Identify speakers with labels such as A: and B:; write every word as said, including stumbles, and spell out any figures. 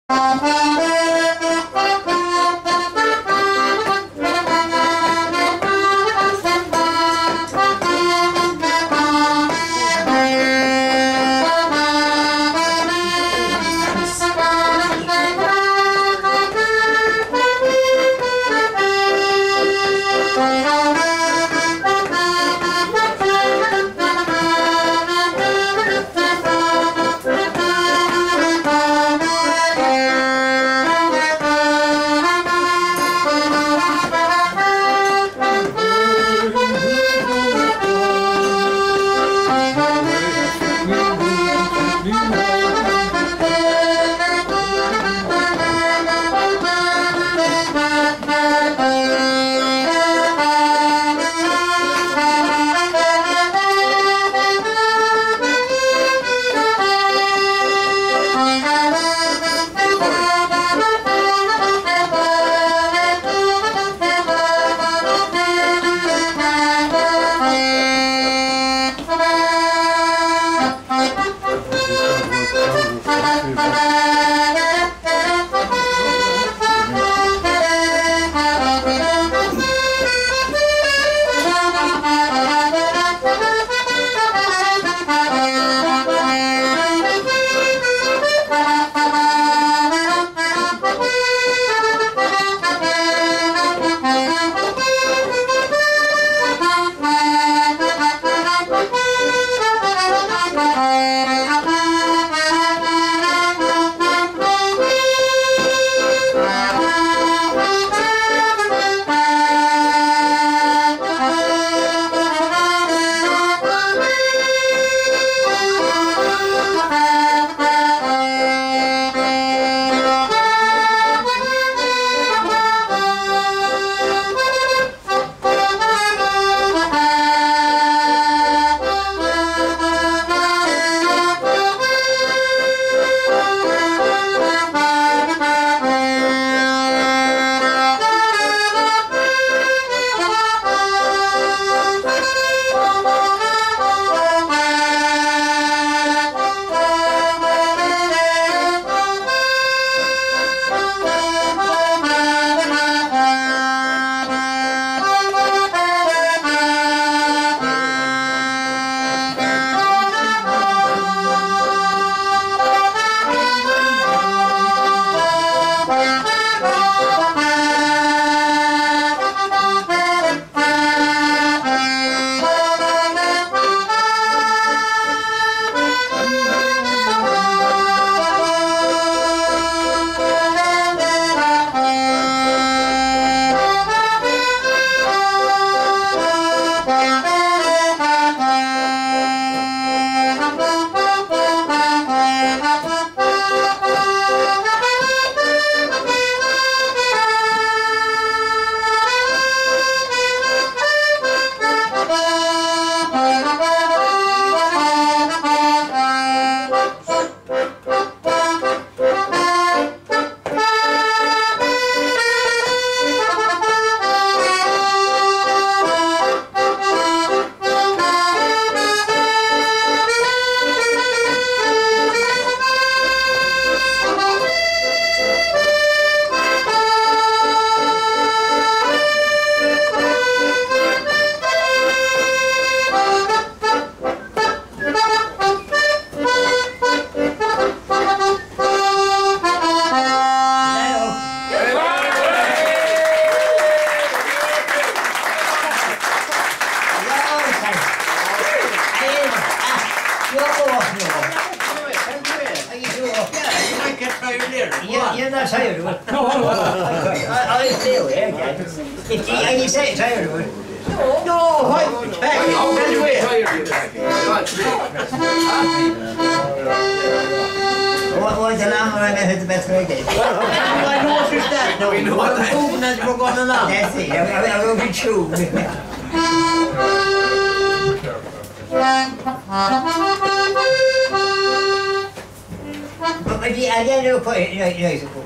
A: you're not tired of it. No, I'll stay away again. If you, and you say tired of it. No, what? Back.
B: I'll get away.
A: What was the lamb when I had the best reggae? I know what's that. No, we know what that is. That's we're going along. That's it. I will be true. But I didn't know quite, you know,